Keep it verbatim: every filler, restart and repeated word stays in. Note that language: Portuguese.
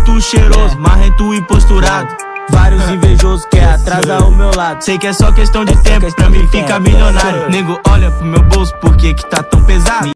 muito cheiroso, marrento e posturado. Vários invejosos quer atrasar o meu lado. Sei que é só questão de tempo pra mim ficar milionário. Nego olha pro meu bolso, por que que tá tão pesado?